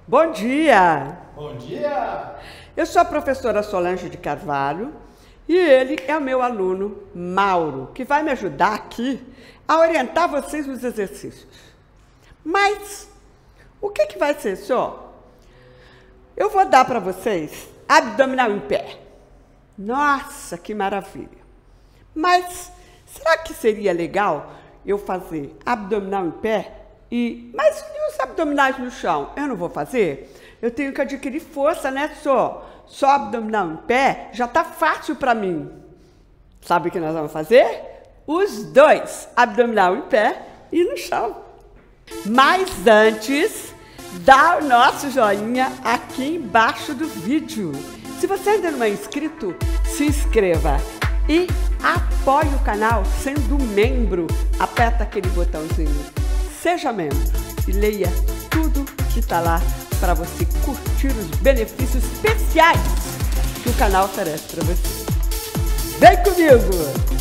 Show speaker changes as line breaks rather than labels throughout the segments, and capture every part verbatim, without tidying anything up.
Bom dia!
Bom dia!
Eu sou a professora Solange de Carvalho e ele é o meu aluno Mauro, que vai me ajudar aqui a orientar vocês nos exercícios. Mas o que, que vai ser, senhor? Eu vou dar para vocês abdominal em pé. Nossa, que maravilha! Mas será que seria legal eu fazer abdominal em pé? E, mas e os abdominais no chão? Eu não vou fazer? Eu tenho que adquirir força, né, só? Só abdominal em pé já tá fácil para mim. Sabe o que nós vamos fazer? Os dois, abdominal em pé e no chão. Mas antes, dá o nosso joinha aqui embaixo do vídeo. Se você ainda não é inscrito, se inscreva e apoie o canal sendo membro. Aperta aquele botãozinho. Seja membro e leia tudo que está lá para você curtir os benefícios especiais que o canal oferece para você. Vem comigo!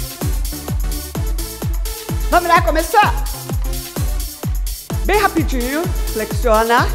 Vamos lá começar? Bem rapidinho, flexiona.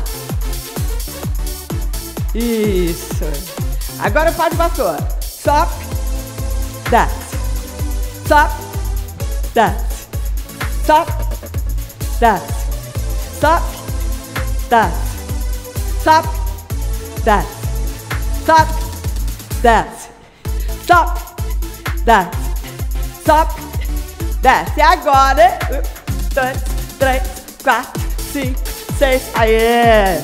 Isso. Agora o pau de vassoura. Sobe, desce. Sobe, desce. Sobe, desce. Sobe, desce. Sobe, desce. Sobe, desce. Sobe, desce. Sobe, desce. Agora, um, dois, três, quatro, cinco, seis. Aê!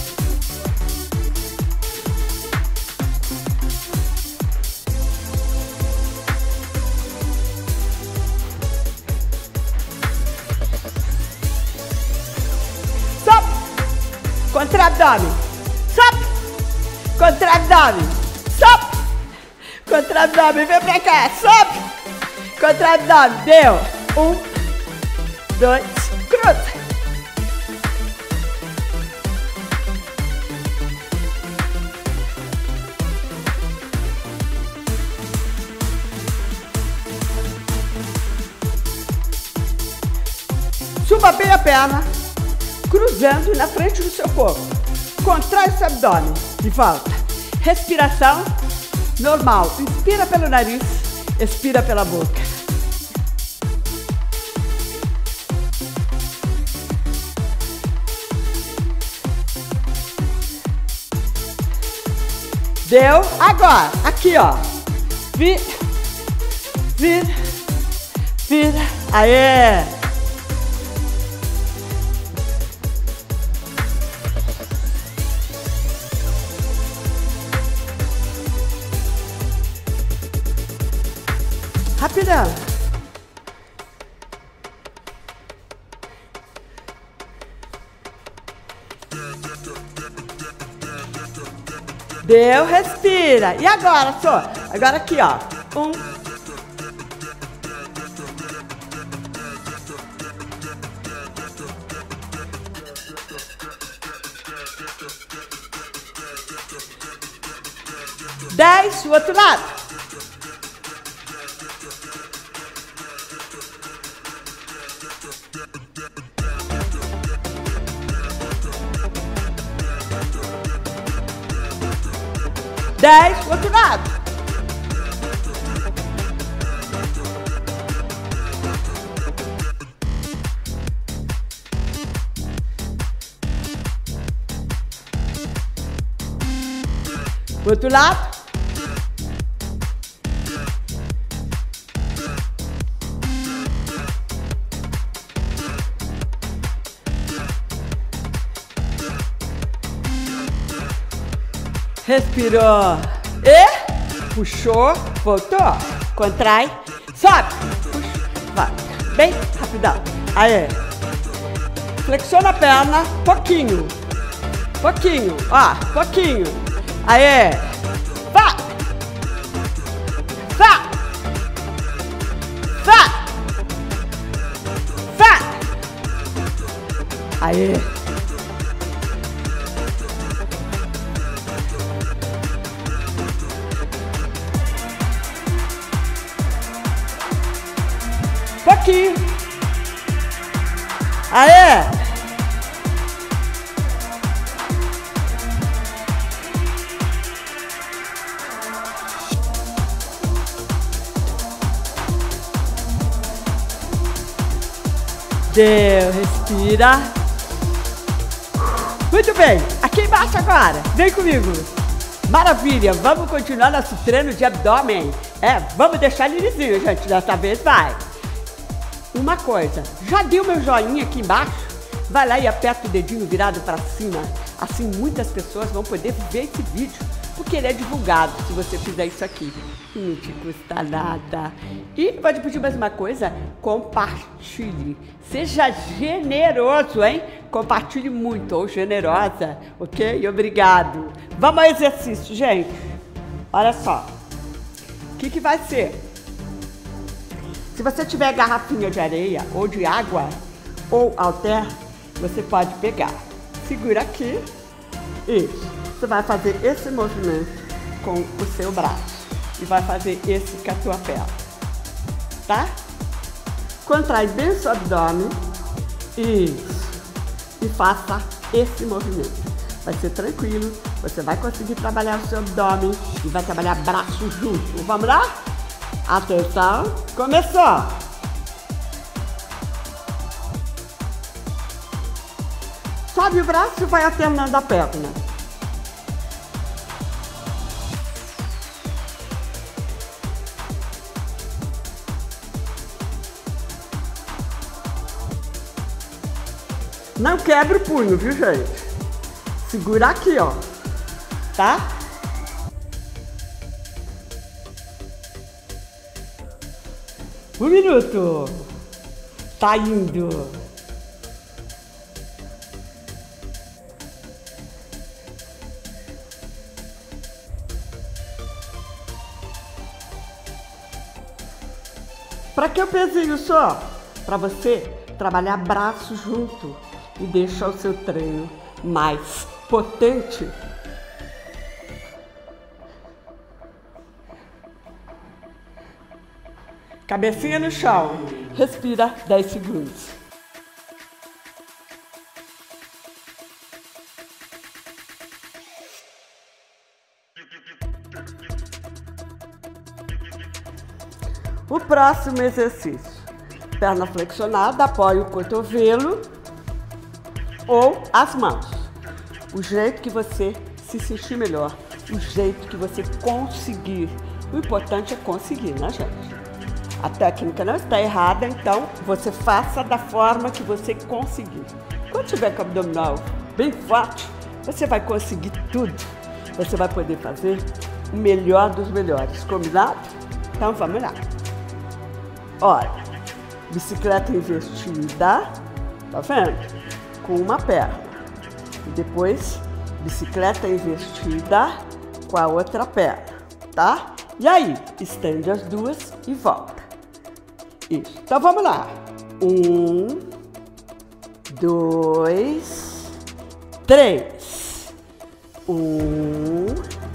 Contra abdômen, sobe, contra abdômen, sobe, contra abdômen, vem pra cá, sobe, contra abdômen, deu, um, dois, cruza. Suba bem a perna, cruzando na frente do seu corpo. Contrai esse abdômen e volta. Respiração normal. Inspira pelo nariz, expira pela boca. Deu? Agora, aqui ó. Vira, vira, vira. Aê! Rapidão. Deu, respira. E agora, só? Agora aqui, ó. Um. Dez, o outro lado. Dez, outro lado. Outro lado. Respirou e puxou, voltou, contrai, sobe, puxa, vai, bem rapidão. Aí, flexiona a perna, pouquinho, pouquinho, ó, pouquinho. Aí, vai, vai, vai, vai. Aí. Pouquinho. Aê! Deu, respira. Muito bem, aqui embaixo agora, vem comigo. Maravilha, vamos continuar nosso treino de abdômen. É, vamos deixar ele lisinho, gente, dessa vez vai. Uma coisa, já deu meu joinha aqui embaixo? Vai lá e aperta o dedinho virado para cima. Assim muitas pessoas vão poder ver esse vídeo, porque ele é divulgado se você fizer isso aqui. Não te custa nada. E pode pedir mais uma coisa, compartilhe. Seja generoso, hein? Compartilhe muito, ou generosa, ok? Obrigado. Vamos ao exercício, gente. Olha só. O que que vai ser? Se você tiver garrafinha de areia ou de água ou halter, você pode pegar. Segura aqui. Isso. Você vai fazer esse movimento com o seu braço. E vai fazer esse com a tua perna. Tá? Contrai bem o seu abdômen. Isso. E faça esse movimento. Vai ser tranquilo. Você vai conseguir trabalhar o seu abdômen e vai trabalhar braço junto. Vamos lá? Atenção. Começou. Sobe o braço e vai alternando a perna. Não quebra o punho, viu, gente? Segura aqui, ó. Tá? Um minuto. Tá indo. Para que o pezinho só? Para você trabalhar braço junto e deixar o seu treino mais potente. Cabecinha no chão. Respira dez segundos. O próximo exercício. Perna flexionada, apoia o cotovelo ou as mãos. O jeito que você se sentir melhor, o jeito que você conseguir. O importante é conseguir, né, gente? A técnica não está errada, então você faça da forma que você conseguir. Quando tiver com o abdominal bem forte, você vai conseguir tudo. Você vai poder fazer o melhor dos melhores. Combinado? Então vamos lá. Olha, bicicleta invertida, tá vendo? Com uma perna. E depois, bicicleta invertida com a outra perna, tá? E aí, estende as duas e volta. Isso. Então vamos lá. Um, dois, três. Um,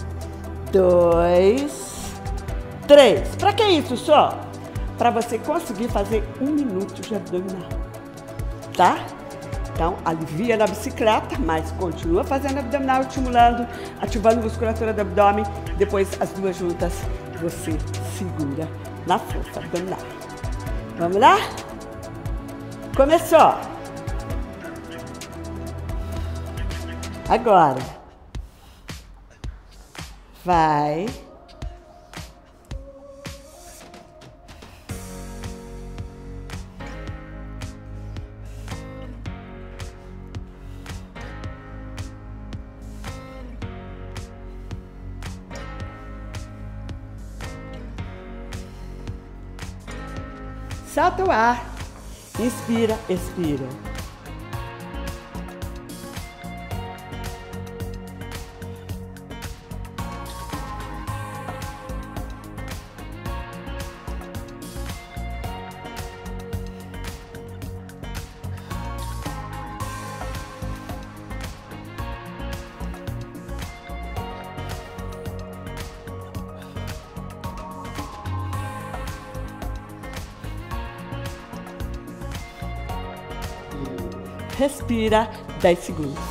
dois, três. Pra que isso só? Para você conseguir fazer um minuto de abdominal, tá? Então, alivia na bicicleta, mas continua fazendo abdominal, estimulando, ativando a musculatura do abdômen. Depois, as duas juntas, você segura na força abdominal. Vamos lá? Começou! Agora, vai. Solta o ar. Inspira, expira. Respira dez segundos.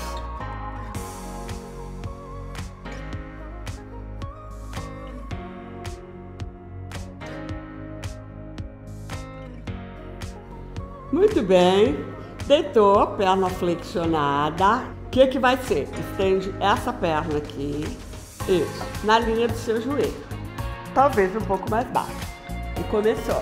Muito bem. Deitou, perna flexionada. O que que vai ser? Estende essa perna aqui. Isso. Na linha do seu joelho. Talvez um pouco mais baixo. E começou.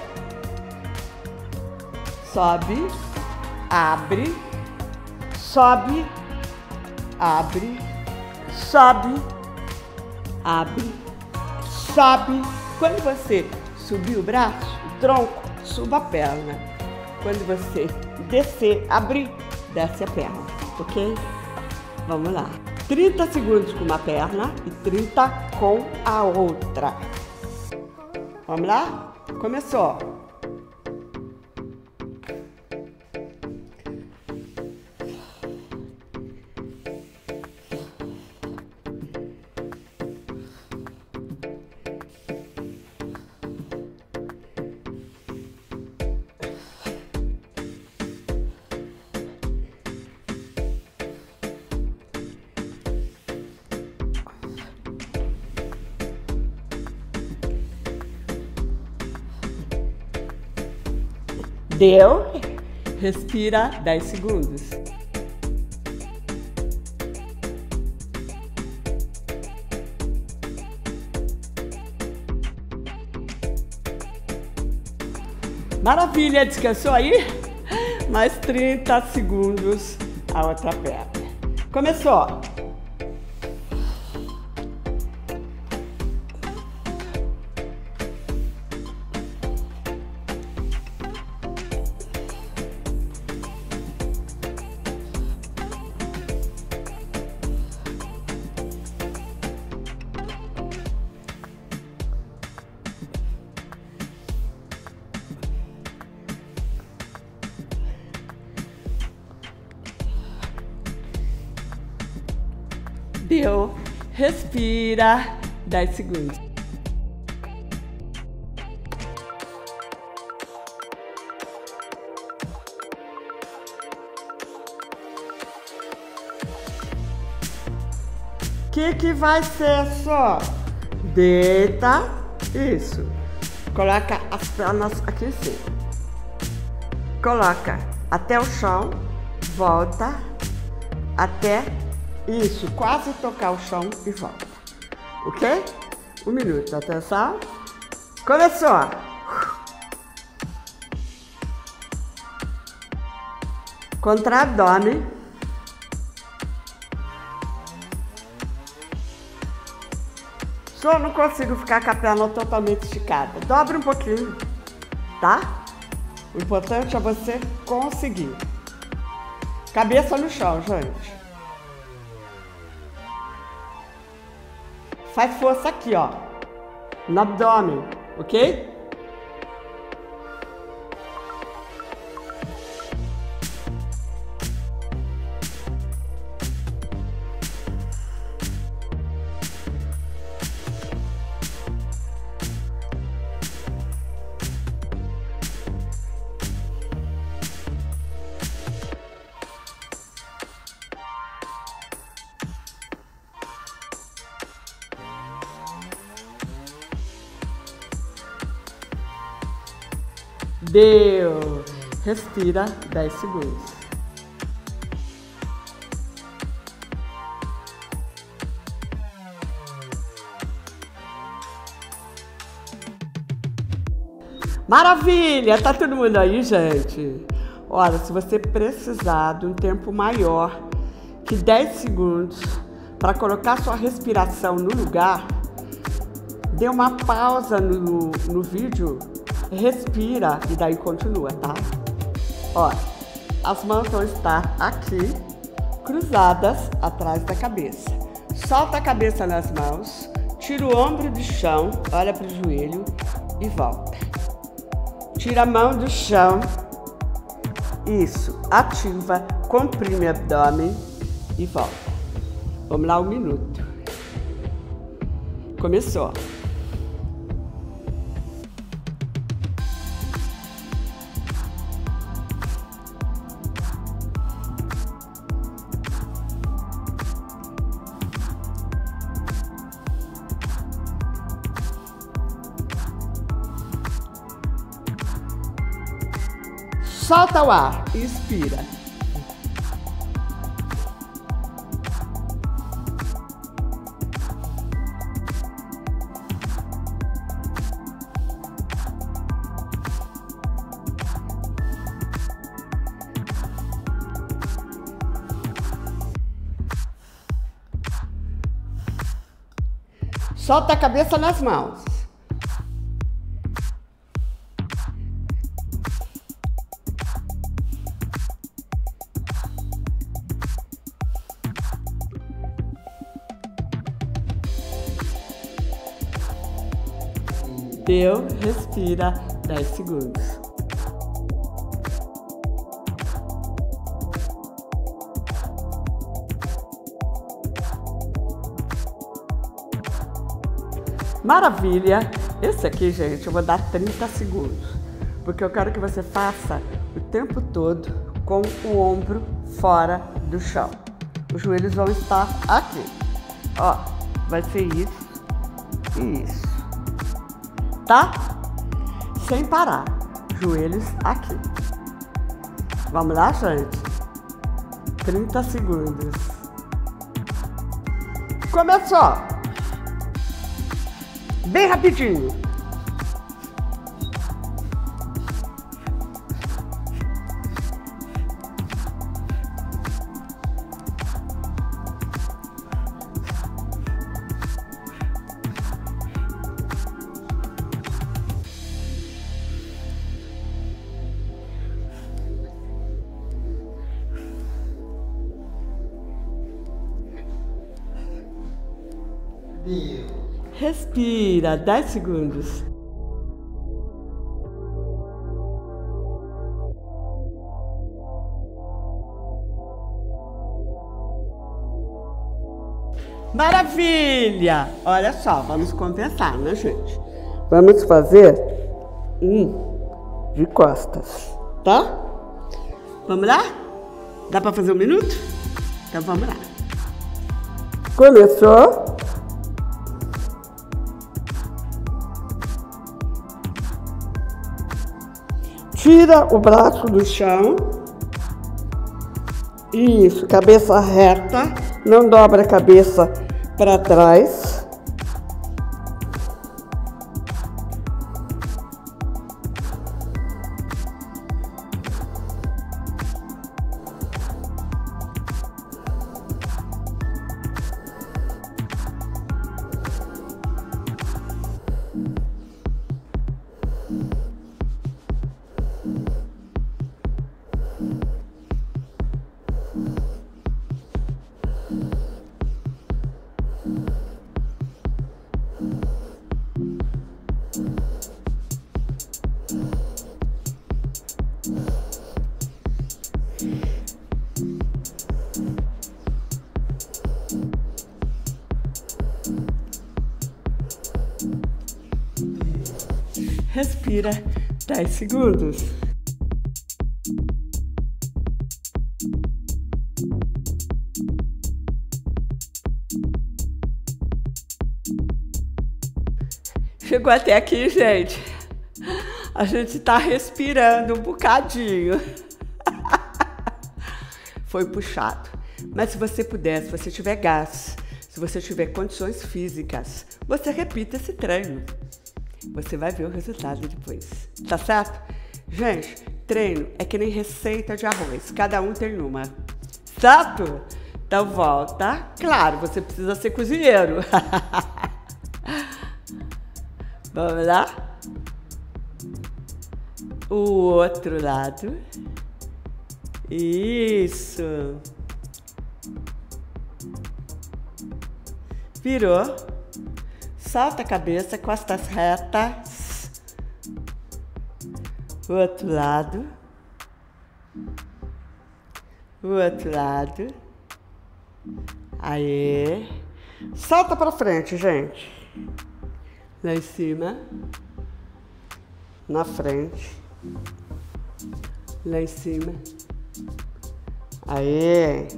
Sobe. Abre. Sobe. Abre. Sobe. Abre. Sobe. Quando você subir o braço, o tronco, suba a perna. Quando você descer, abrir, desce a perna, ok? Vamos lá. trinta segundos com uma perna e trinta com a outra. Vamos lá? Começou. Deu? Respira dez segundos. Maravilha, descansou aí? Mais trinta segundos a outra perna. Começou. Deu, respira, dez segundos. O que que vai ser só? Deita, isso. Coloca as pernas aqui em cima. Coloca até o chão, volta até isso, quase tocar o chão e volta. Ok? Um minuto, atenção. Começou. Contra abdômen. Só não consigo ficar com a perna totalmente esticada. Dobra um pouquinho, tá? O importante é você conseguir. Cabeça no chão, gente. Faz força aqui, ó, no abdômen, ok? Deu. Respira dez segundos. Maravilha! Tá todo mundo aí, gente? Olha, se você precisar de um tempo maior que dez segundos para colocar sua respiração no lugar, dê uma pausa no, no vídeo, respira e daí continua, tá? Ó, as mãos vão estar aqui, cruzadas atrás da cabeça. Solta a cabeça nas mãos, tira o ombro do chão, olha para o joelho e volta. Tira a mão do chão, isso, ativa, comprime o abdômen e volta. Vamos lá, um minuto. Começou. Solta o ar, inspira. Solta a cabeça nas mãos. Deu, respira dez segundos. Maravilha! Esse aqui, gente, eu vou dar trinta segundos, porque eu quero que você faça o tempo todo com o ombro fora do chão. Os joelhos vão estar aqui. Ó, vai ser isso e isso. Tá? Sem parar. Joelhos aqui. Vamos lá, gente? trinta segundos. Começou! Bem rapidinho. Respira, dez segundos. Maravilha! Olha só, vamos compensar, né, gente? Vamos fazer um de costas, tá? Vamos lá? Dá pra fazer um minuto? Então vamos lá. Começou. Tira o braço do chão. Isso, cabeça reta. Não dobra a cabeça para trás. Respira dez segundos. Chegou até aqui, gente. A gente tá respirando um bocadinho. Foi puxado. Mas se você puder, se você tiver gás, se você tiver condições físicas, você repita esse treino. Você vai ver o resultado depois. Tá certo? Gente, treino é que nem receita de arroz. Cada um tem uma. Certo? Então volta. Claro, você precisa ser cozinheiro. Vamos lá? O outro lado. Isso. Virou. Solta a cabeça, costas retas. O outro lado. O outro lado. Aê. Solta pra frente, gente. Lá em cima. Na frente. Lá em cima. Aê.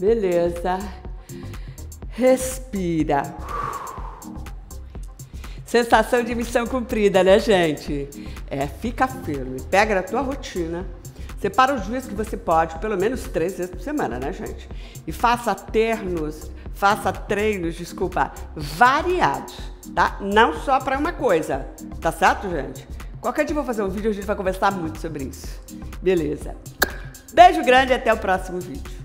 Beleza. Respira. Sensação de missão cumprida, né, gente? É, fica firme, pega na tua rotina, separa os dias que você pode, pelo menos três vezes por semana, né, gente? E faça ternos, faça treinos, desculpa, variados, tá? Não só para uma coisa, tá certo, gente? Qualquer dia eu vou fazer um vídeo e a gente vai conversar muito sobre isso. Beleza? Beijo grande e até o próximo vídeo.